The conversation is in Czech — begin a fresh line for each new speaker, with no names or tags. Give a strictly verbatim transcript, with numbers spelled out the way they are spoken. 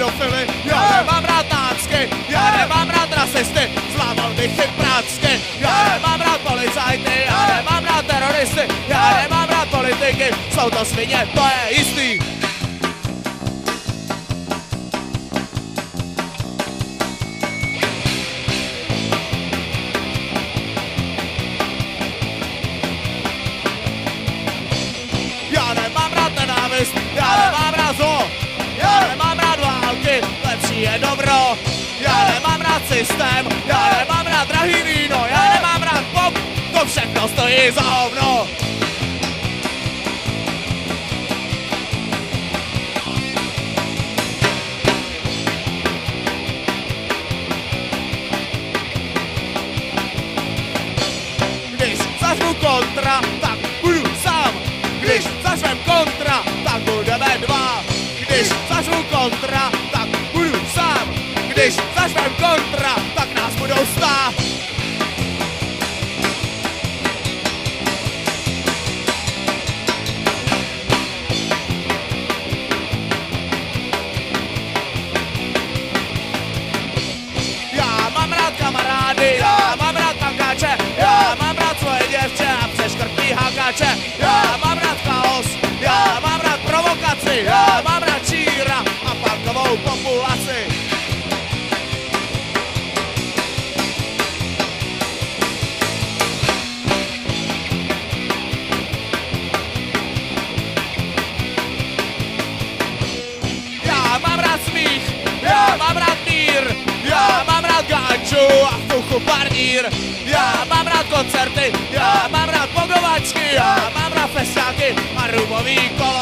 pedofily, já nemám rád nácky, já nemám rád rasisty, zlámal bych jim prácky, já nemám rád policajty, já nemám rád teroristy, já nemám rád politiky, jsou to svině, to je jistý. Já nemám rád nenávist, já nemám rád zlo, já nemám rád války, lepší je dobro. Já nemám rád systém, já nemám rád drahý víno, já nemám rád pop, to všechno stojí za hovno. Když zařvu kontra, tak budu sám. Když zařvem kontra, tak budeme dva. Když zařvu kontra, tak budu sám. Když zařvem kontra, tak nás budou stát. Já mám rád kamarády, já mám rád tankáče, já mám rád svoje děvče a přeškrtlý hákáče. Já mám rád chaos, já mám rád provokaci, já mám rád číra a punkovou populaci. Já mám rád smích, já mám rád mír, já mám rád gáču a v puchu parnír. Já mám rád koncerty, já mám rád pogovačky, já mám rád festiáky a rumový kol.